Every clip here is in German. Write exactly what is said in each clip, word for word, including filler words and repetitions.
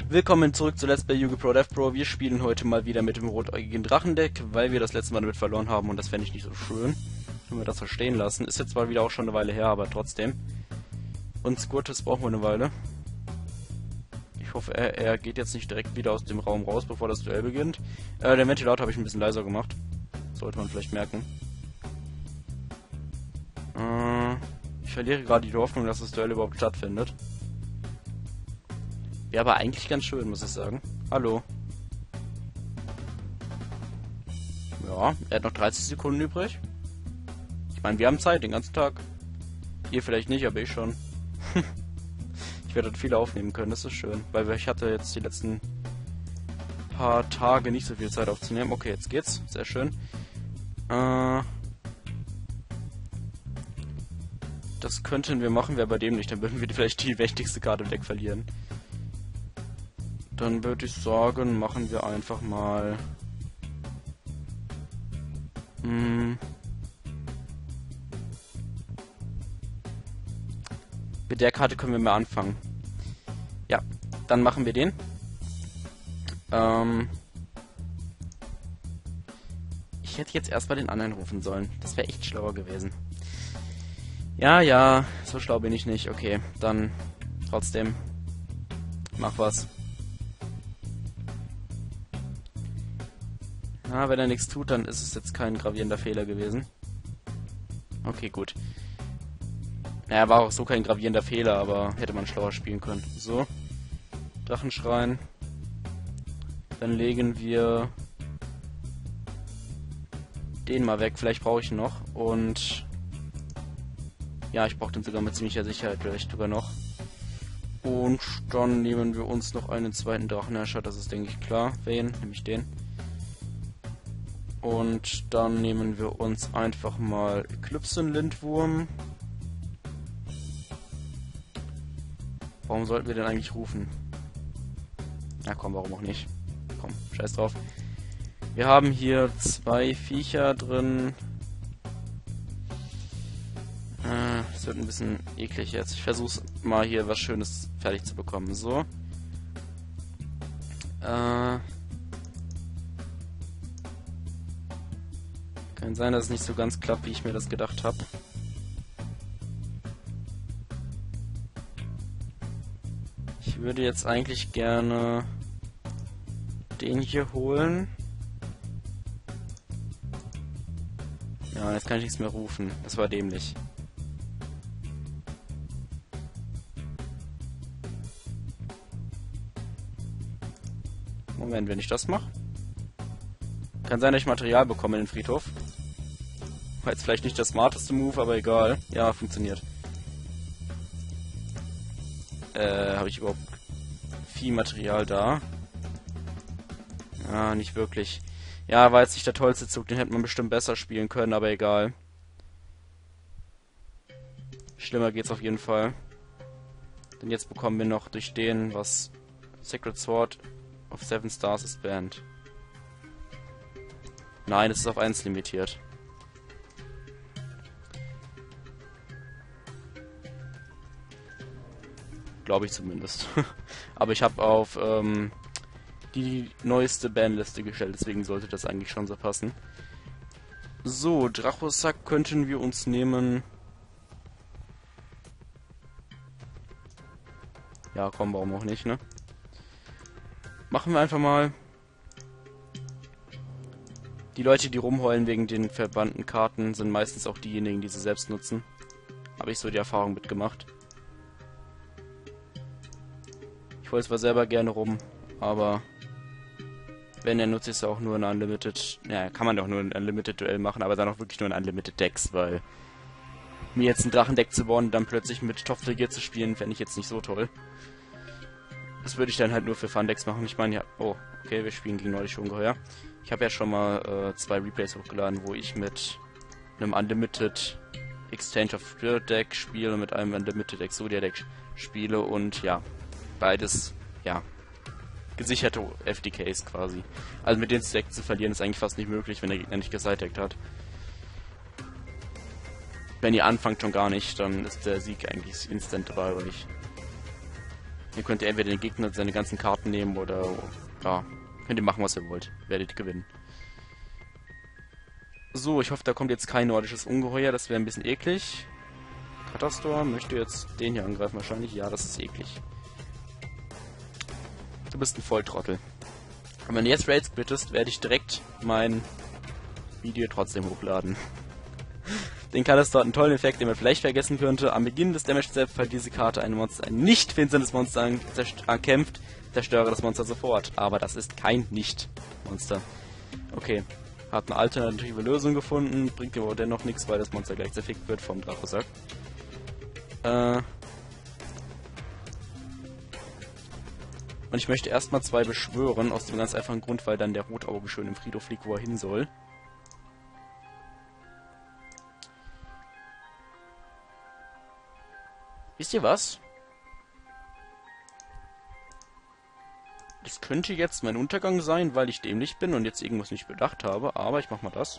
Willkommen zurück zu Let's Play Yu-Gi-Oh! Pro Death Pro. Wir spielen heute mal wieder mit dem rotäugigen Drachendeck, weil wir das letzte Mal damit verloren haben und das fände ich nicht so schön, wenn wir das so stehen lassen. Ist jetzt zwar wieder auch schon eine Weile her, aber trotzdem. Und Squirtus brauchen wir eine Weile. Ich hoffe, er, er geht jetzt nicht direkt wieder aus dem Raum raus, bevor das Duell beginnt. Äh, den Ventilator habe ich ein bisschen leiser gemacht. Sollte man vielleicht merken. Äh, ich verliere gerade die Hoffnung, dass das Duell überhaupt stattfindet. Wäre aber eigentlich ganz schön, muss ich sagen. Hallo. Ja, er hat noch dreißig Sekunden übrig. Ich meine, wir haben Zeit, den ganzen Tag. Ihr vielleicht nicht, aber ich schon. Ich werde dort viele aufnehmen können, das ist schön. Weil ich hatte jetzt die letzten paar Tage nicht so viel Zeit aufzunehmen. Okay, jetzt geht's. Sehr schön. Äh... Das könnten wir machen, wäre bei dem nicht. Dann würden wir vielleicht die mächtigste Karte im Deck verlieren. Dann würde ich sagen, machen wir einfach mal... Hm, mit der Karte können wir mal anfangen. Ja, dann machen wir den. Ähm, ich hätte jetzt erstmal den anderen rufen sollen. Das wäre echt schlauer gewesen. Ja, ja, so schlau bin ich nicht. Okay, dann trotzdem. Mach was. Na, wenn er nichts tut, dann ist es jetzt kein gravierender Fehler gewesen. Okay, gut. Naja, war auch so kein gravierender Fehler, aber hätte man schlauer spielen können. So. Drachenschrein. Dann legen wir den mal weg. Vielleicht brauche ich ihn noch. Und ja, ich brauche den sogar mit ziemlicher Sicherheit vielleicht sogar noch. Und dann nehmen wir uns noch einen zweiten Drachenherrscher. Das ist, denke ich, klar. Wen? Nämlich den. Und dann nehmen wir uns einfach mal Eclipsen-Lindwurm. Warum sollten wir denn eigentlich rufen? Na komm, warum auch nicht? Komm, scheiß drauf. Wir haben hier zwei Viecher drin. Äh, das wird ein bisschen eklig jetzt. Ich versuche mal hier was Schönes fertig zu bekommen. So. Äh... Kann sein, dass es nicht so ganz klappt, wie ich mir das gedacht habe. Ich würde jetzt eigentlich gerne den hier holen. Ja, jetzt kann ich nichts mehr rufen. Das war dämlich. Moment, wenn ich das mache. Kann sein, dass ich Material bekomme in den Friedhof. War jetzt vielleicht nicht der smarteste Move, aber egal. Ja, funktioniert. Äh, habe ich überhaupt Viehmaterial da? Ja, nicht wirklich. Ja, war jetzt nicht der tollste Zug, den hätte man bestimmt besser spielen können, aber egal. Schlimmer geht's auf jeden Fall. Denn jetzt bekommen wir noch durch den, was Sacred Sword of Seven Stars ist banned. Nein, es ist auf eins limitiert. Glaube ich zumindest. Aber ich habe auf ähm, die neueste Banliste gestellt, deswegen sollte das eigentlich schon so passen. So, Drachosack könnten wir uns nehmen. Ja, komm, warum auch nicht, ne? Machen wir einfach mal. Die Leute, die rumheulen wegen den verbannten Karten, sind meistens auch diejenigen, die sie selbst nutzen. Habe ich so die Erfahrung mitgemacht. Ich wollte zwar selber gerne rum, aber wenn, dann nutze ich es auch nur in Unlimited. Ja, kann man doch nur ein Unlimited-Duell machen, aber dann auch wirklich nur in Unlimited-Decks, weil mir jetzt ein Drachendeck zu bauen und dann plötzlich mit Topflegier zu spielen, fände ich jetzt nicht so toll. Das würde ich dann halt nur für Fun-Decks machen. Ich meine, ja, oh, okay, wir spielen gegen Nordische Ungeheuer. Ich habe ja schon mal äh, zwei Replays hochgeladen, wo ich mit einem Unlimited Exchange of Spirit Deck spiele und mit einem Unlimited Exodia Deck spiele und ja, beides, ja, gesicherte F D Ks quasi. Also mit dem Deck zu verlieren ist eigentlich fast nicht möglich, wenn der Gegner nicht gesidedeckt hat. Wenn ihr anfangt schon gar nicht, dann ist der Sieg eigentlich instant dabei, oder nicht? Ihr könnt ihr entweder den Gegner seine ganzen Karten nehmen oder, ja, könnt ihr machen, was ihr wollt. Werdet gewinnen. So, ich hoffe, da kommt jetzt kein nordisches Ungeheuer, das wäre ein bisschen eklig. Katastor möchte jetzt den hier angreifen wahrscheinlich. Ja, das ist eklig. Du bist ein Volltrottel. Und wenn du jetzt Raids bittest, werde ich direkt mein Video trotzdem hochladen. Den Katastor hat einen tollen Effekt, den man vielleicht vergessen könnte. Am Beginn des Damage Step, falls diese Karte ein Monster, ein nicht finsternes Monster kämpft, zerstöre das Monster sofort. Aber das ist kein Nicht-Monster. Okay. Hat eine alternative Lösung gefunden, bringt ihm aber dennoch nichts, weil das Monster gleich zerfickt wird vom Drachosack. Äh. Und ich möchte erstmal zwei beschwören, aus dem ganz einfachen Grund, weil dann der Rotauge schön im Friedhof liegt, wo er hin soll. Wisst ihr was? Das könnte jetzt mein Untergang sein, weil ich dämlich bin und jetzt irgendwas nicht bedacht habe, aber ich mach mal das.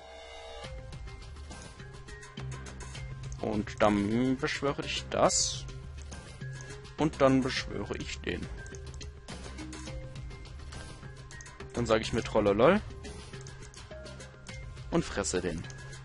Und dann beschwöre ich das. Und dann beschwöre ich den. Dann sage ich mir Trollolol. Und fresse den.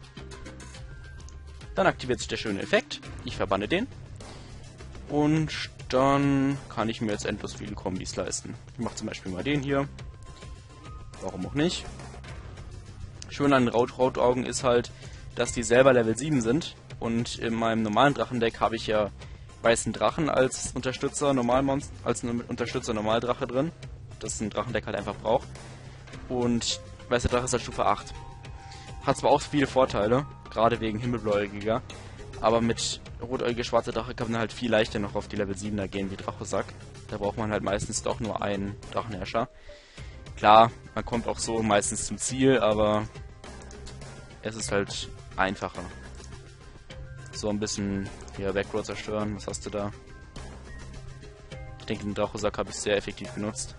Dann aktiviert sich der schöne Effekt. Ich verbanne den. Und dann kann ich mir jetzt endlos viele Kombis leisten. Ich mache zum Beispiel mal den hier. Warum auch nicht? Schön an Rot-Rot-Augen ist halt, dass die selber Level sieben sind. Und in meinem normalen Drachendeck habe ich ja weißen Drachen als Unterstützer Normalmonster, als Unterstützer Normaldrache drin. Das ein Drachendeck halt einfach braucht. Und weißer Drache ist halt Stufe acht. Hat zwar auch viele Vorteile, gerade wegen Himmelbläugiger. Aber mit rotäugige schwarze Drache kann man halt viel leichter noch auf die Level siebener gehen wie Drachosack. Da braucht man halt meistens doch nur einen Drachenherrscher. Klar, man kommt auch so meistens zum Ziel, aber es ist halt einfacher. So ein bisschen hier Backroad zerstören. Was hast du da? Ich denke, den Drachosack habe ich sehr effektiv genutzt.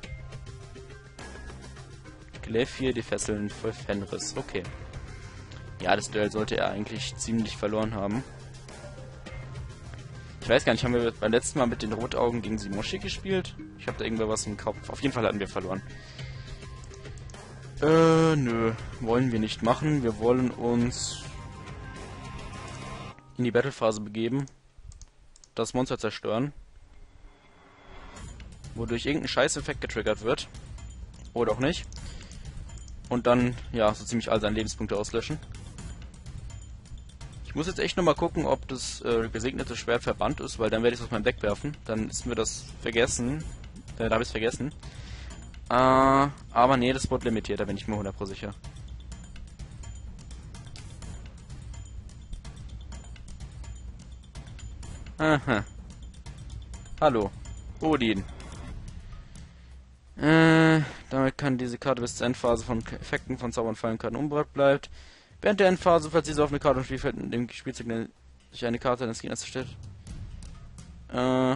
Gleif hier, die Fesseln für Fenris. Okay. Ja, das Duell sollte er eigentlich ziemlich verloren haben. Ich weiß gar nicht, haben wir beim letzten Mal mit den Rotaugen gegen Simoshi gespielt? Ich habe da irgendwer was im Kopf. Auf jeden Fall hatten wir verloren. Äh, nö. Wollen wir nicht machen. Wir wollen uns in die Battlephase begeben. Das Monster zerstören. Wodurch irgendein Scheißeffekt getriggert wird. Oder auch nicht. Und dann, ja, so ziemlich all seine Lebenspunkte auslöschen. Ich muss jetzt echt nochmal gucken, ob das äh, gesegnete Schwert verbannt ist, weil dann werde ich es aus meinem Deck werfen. Dann ist mir das vergessen. Äh, da habe ich es vergessen. Äh, aber nee, das wurde limitiert, da bin ich mir hundert Prozent sicher. Aha. Hallo. Odin. Äh, damit kann diese Karte bis zur Endphase von Effekten von Zaubern fallen Karten unberührt bleibt. Während der Endphase, falls diese auf eine Karte im Spielfeld in dem Spielzug sich eine Karte eines Gegners stellt. Äh.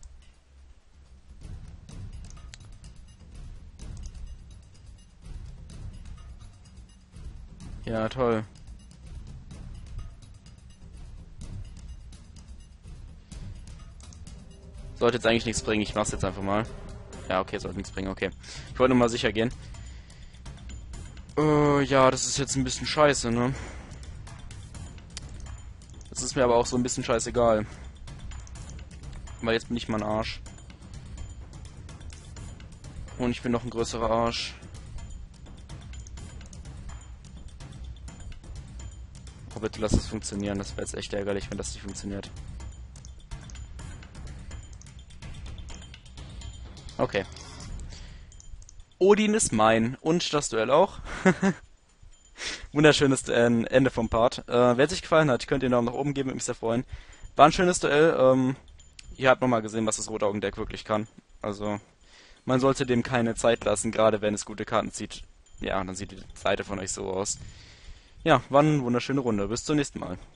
Ja, toll. Sollte jetzt eigentlich nichts bringen, ich mach's jetzt einfach mal. Ja, okay, sollte nichts bringen, okay. Ich wollte nur mal sicher gehen. Äh, ja, das ist jetzt ein bisschen scheiße, ne? Das ist mir aber auch so ein bisschen scheißegal. Weil jetzt bin ich mal ein Arsch. Und ich bin noch ein größerer Arsch. Oh, bitte lass es funktionieren. Das wäre jetzt echt ärgerlich, wenn das nicht funktioniert. Okay. Odin ist mein. Und das Duell auch. Wunderschönes äh, Ende vom Part. Äh, wer es sich gefallen hat, könnt ihr einen Daumen nach oben geben, würde mich sehr freuen. War ein schönes Duell. Ähm, ihr habt nochmal gesehen, was das Rotaugendeck wirklich kann. Also, man sollte dem keine Zeit lassen, gerade wenn es gute Karten zieht. Ja, dann sieht die Seite von euch so aus. Ja, war eine wunderschöne Runde. Bis zum nächsten Mal.